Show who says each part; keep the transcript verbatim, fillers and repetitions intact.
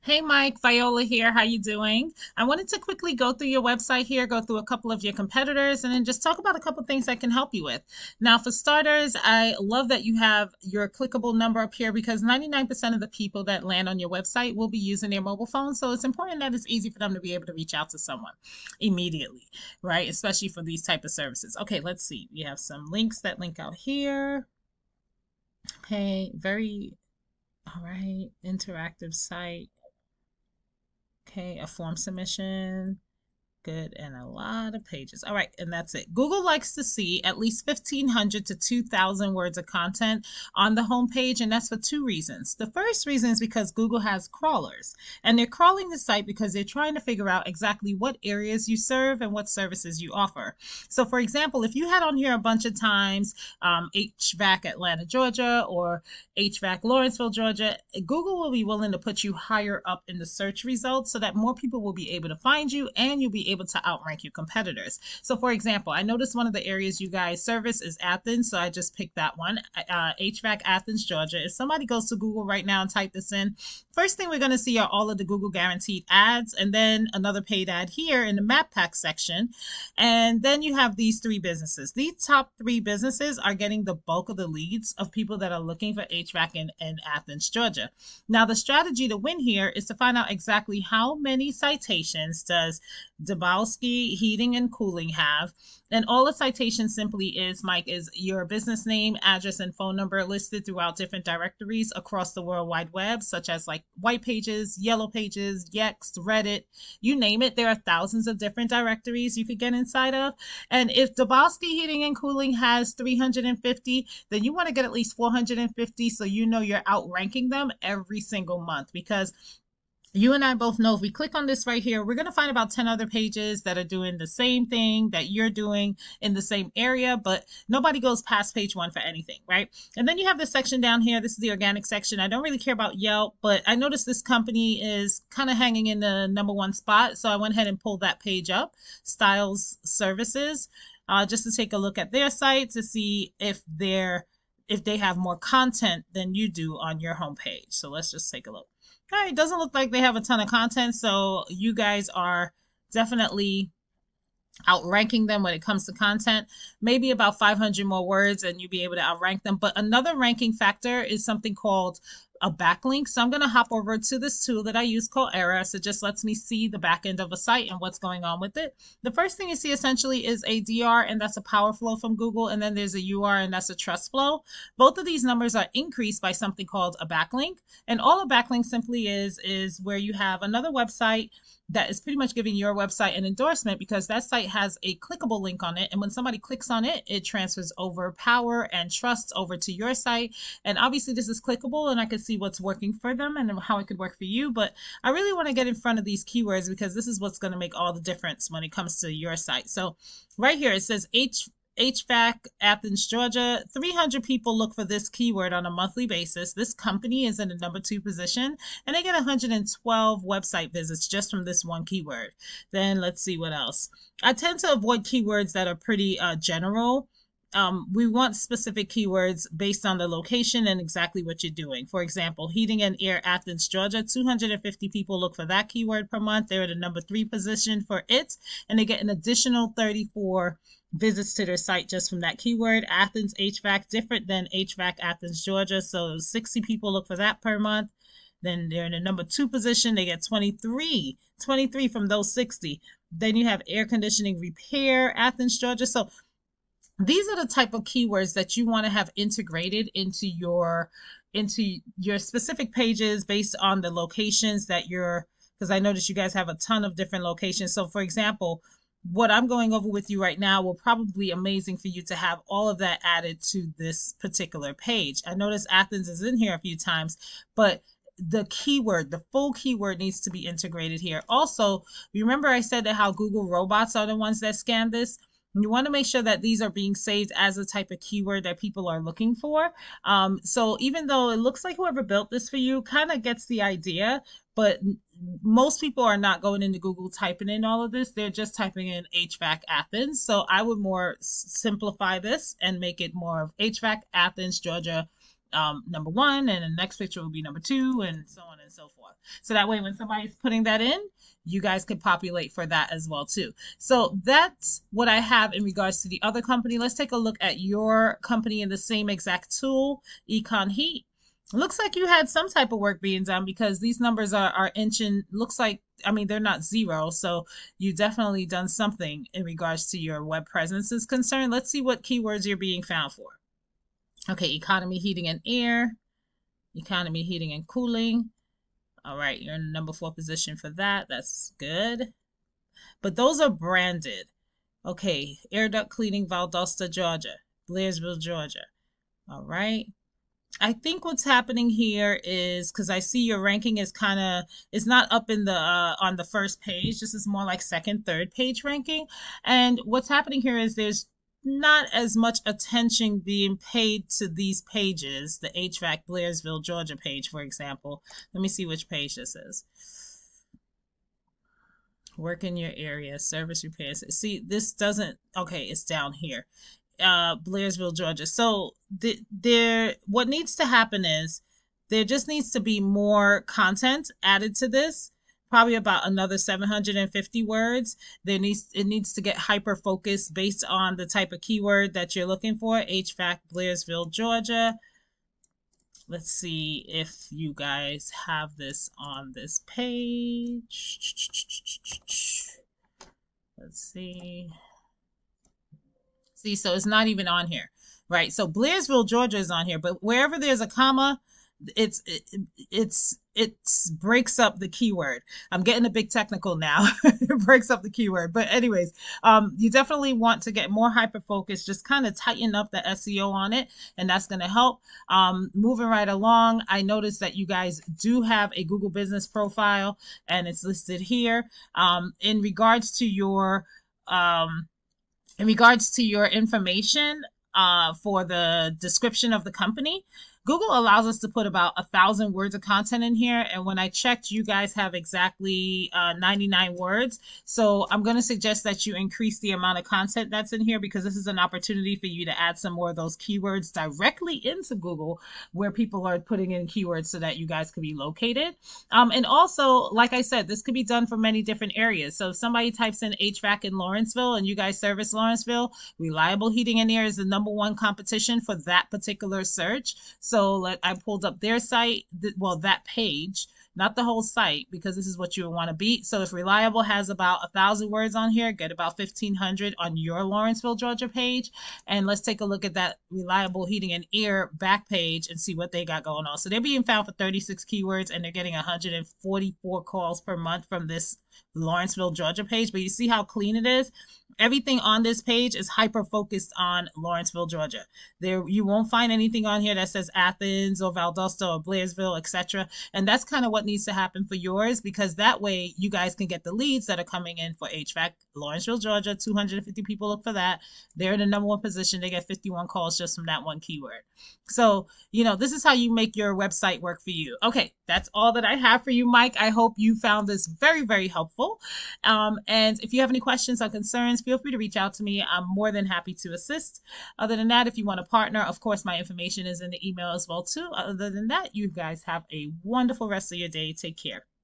Speaker 1: Hey Mike, Viola here. How you doing? I wanted to quickly go through your website here, go through a couple of your competitors, and then just talk about a couple of things I can help you with. Now, for starters, I love that you have your clickable number up here because ninety-nine percent of the people that land on your website will be using their mobile phone. So it's important that it's easy for them to be able to reach out to someone immediately, right? Especially for these type of services. Okay, let's see. We have some links that link out here. Okay, very, all right, interactive site. Okay, a form submission. Good, and a lot of pages. All right, and that's it. Google likes to see at least fifteen hundred to two thousand words of content on the homepage, and that's for two reasons. The first reason is because Google has crawlers, and they're crawling the site because they're trying to figure out exactly what areas you serve and what services you offer. So, for example, if you had on here a bunch of times um, H V A C Atlanta, Georgia, or H V A C Lawrenceville, Georgia, Google will be willing to put you higher up in the search results so that more people will be able to find you and you'll be able able to outrank your competitors. So for example, I noticed one of the areas you guys service is Athens, so I just picked that one, uh, H V A C Athens, Georgia. If somebody goes to Google right now and type this in, first thing we're going to see are all of the Google guaranteed ads, and then another paid ad here in the map pack section. And then you have these three businesses. These top three businesses are getting the bulk of the leads of people that are looking for H V A C in, in Athens, Georgia. Now, the strategy to win here is to find out exactly how many citations does Dabowski Heating and Cooling have. And all the citation simply is, Mike, is your business name, address, and phone number listed throughout different directories across the World Wide Web, such as like White Pages, Yellow Pages, Yext, Reddit, you name it. There are thousands of different directories you could get inside of. And if Dabowski Heating and Cooling has three hundred fifty, then you want to get at least four hundred fifty so you know you're outranking them every single month, because you and I both know if we click on this right here, we're going to find about ten other pages that are doing the same thing that you're doing in the same area, but nobody goes past page one for anything, right? And then you have this section down here. This is the organic section. I don't really care about Yelp, but I noticed this company is kind of hanging in the number one spot. So I went ahead and pulled that page up, Styles Services, uh, just to take a look at their site to see if they're if they have more content than you do on your homepage. So let's just take a look. All right, it doesn't look like they have a ton of content, so you guys are definitely outranking them when it comes to content. Maybe about five hundred more words and you'll be able to outrank them. But another ranking factor is something called a backlink. So I'm going to hop over to this tool that I use called Era. So it just lets me see the back end of a site and what's going on with it. The first thing you see essentially is a D R, and that's a power flow from Google. And then there's a U R, and that's a trust flow. Both of these numbers are increased by something called a backlink. And all a backlink simply is, is where you have another website that is pretty much giving your website an endorsement because that site has a clickable link on it. And when somebody clicks on it, it transfers over power and trust over to your site. And obviously this is clickable and I can see what's working for them and how it could work for you. But I really want to get in front of these keywords because this is what's going to make all the difference when it comes to your site. So right here, it says H H V A C Athens, Georgia. three hundred people look for this keyword on a monthly basis. This company is in the number two position and they get one hundred twelve website visits just from this one keyword. Then let's see what else. I tend to avoid keywords that are pretty uh, general. Um, we want specific keywords based on the location and exactly what you're doing. For example, heating and air Athens, Georgia, two hundred fifty people look for that keyword per month. They're at the number three position for it, and they get an additional thirty-four visits to their site just from that keyword. Athens H V A C, different than H V A C Athens, Georgia. So sixty people look for that per month. Then they're in the number two position. They get twenty-three, twenty-three from those sixty. Then you have air conditioning repair, Athens, Georgia. So these are the type of keywords that you want to have integrated into your into your specific pages based on the locations that you're, because I noticed you guys have a ton of different locations. So for example, what I'm going over with you right now will probably be amazing for you to have all of that added to this particular page. I noticed Athens is in here a few times, but the keyword, the full keyword needs to be integrated here. Also, remember I said that how Google robots are the ones that scan this? You want to make sure that these are being saved as a type of keyword that people are looking for. Um, so even though it looks like whoever built this for you kind of gets the idea, but most people are not going into Google typing in all of this. They're just typing in H V A C Athens. So I would more simplify this and make it more of H V A C Athens, Georgia, um, number one, and the next picture will be number two, and so on and so forth. So that way when somebody's putting that in, you guys could populate for that as well too. So that's what I have in regards to the other company. Let's take a look at your company in the same exact tool, Econ Heat. Looks like you had some type of work being done because these numbers are, are inching. Looks like, I mean, they're not zero. So you definitely done something in regards to your web presence is concerned. Let's see what keywords you're being found for. Okay, economy, heating and air, economy, heating and cooling. All right, you're in the number four position for that. That's good. But those are branded. Okay, air duct cleaning, Valdosta, Georgia, Blairsville, Georgia. All right. I think what's happening here is because I see your ranking is kind of, it's not up in the, uh, on the first page. This is more like second, third page ranking. And what's happening here is there's not as much attention being paid to these pages, the H V A C Blairsville, Georgia page, for example. Let me see which page this is. Work in your area, service repairs. See, this doesn't, okay, it's down here. Uh, Blairsville, Georgia. So th there, what needs to happen is there just needs to be more content added to this, probably about another seven hundred fifty words. There needs, it needs to get hyper focused based on the type of keyword that you're looking for. H V A C, Blairsville, Georgia. Let's see if you guys have this on this page. Let's see. See, so it's not even on here, right? So Blairsville, Georgia is on here, but wherever there's a comma, it's it, it's it breaks up the keyword. I'm getting a big technical now. It breaks up the keyword. But anyways, um, you definitely want to get more hyper focused, just kind of tighten up the S E O on it, and that's going to help. Um, moving right along, I noticed that you guys do have a Google business profile, and it's listed here. Um, in regards to your um, in regards to your information uh, for the description of the company, Google allows us to put about a thousand words of content in here. And when I checked, you guys have exactly uh, ninety-nine words. So I'm going to suggest that you increase the amount of content that's in here, because this is an opportunity for you to add some more of those keywords directly into Google where people are putting in keywords so that you guys could be located. Um, and also, like I said, this could be done for many different areas. So if somebody types in H V A C in Lawrenceville and you guys service Lawrenceville, Reliable Heating and Air is the number one competition for that particular search. So So like I pulled up their site, well, that page, not the whole site, because this is what you want to beat. So if Reliable has about a thousand words on here, get about fifteen hundred on your Lawrenceville, Georgia page. And let's take a look at that Reliable Heating and Air back page and see what they got going on. So they're being found for thirty-six keywords, and they're getting one hundred forty-four calls per month from this Lawrenceville, Georgia page. But you see how clean it is? Everything on this page is hyper focused on Lawrenceville, Georgia. There, you won't find anything on here that says Athens or Valdosta or Blairsville, et cetera. And that's kind of what needs to happen for yours, because that way you guys can get the leads that are coming in for H V A C Lawrenceville, Georgia. two hundred fifty people look for that. They're in the number one position. They get fifty-one calls just from that one keyword. So, you know, this is how you make your website work for you. Okay, that's all that I have for you, Mike. I hope you found this very, very helpful. Um, and if you have any questions or concerns, feel free to reach out to me. I'm more than happy to assist. Other than that, if you want to partner, of course, my information is in the email as well, too. Other than that, you guys have a wonderful rest of your day. Take care.